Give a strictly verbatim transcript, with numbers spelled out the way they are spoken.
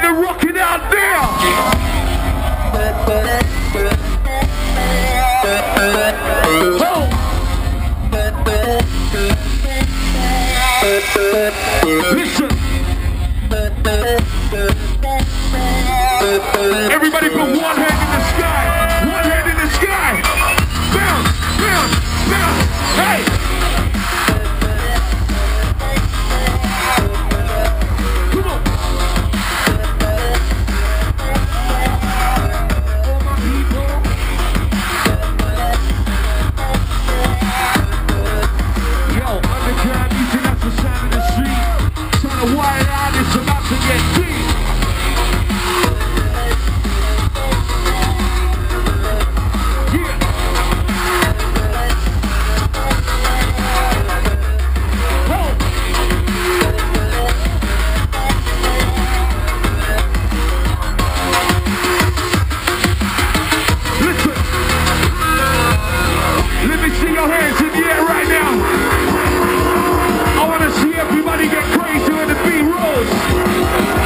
to rock it out there. Oh. Listen. Everybody put one hand in the sky. One hand in the sky. Bounce, bounce, bounce. Hey. Come on. All my people. Yo, underground music, that's the sound of the street. Trying to wire out, it's about to get deep. Everybody get crazy when the beat rolls.